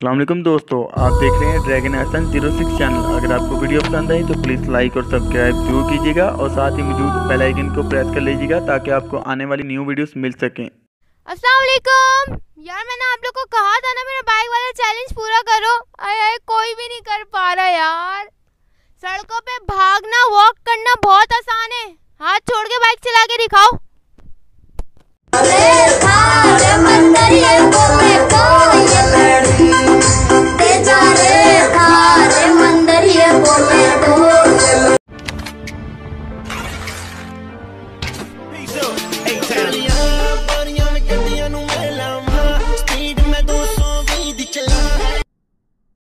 अस्सलाम दोस्तों, आप देख रहे हैं ड्रैगन एसन 06 चैनल। अगर आपको वीडियो पसंद आई तो प्लीज़ लाइक और सब्सक्राइब जरूर कीजिएगा और साथ ही मौजूद बेल आइकन को प्रेस कर लीजिएगा ताकि आपको आने वाली न्यू वीडियोस मिल सकें। अस्सलाम वालेकुम यार, मैंने आप लोग को कहा था ना मेरा बाइक वाला चैलेंज पूरा करो। आए कोई भी नहीं कर पा रहा यार। सड़कों पे भागना वॉक करना बहुत आसान है, हाथ छोड़ के बाइक चला के दिखाओ।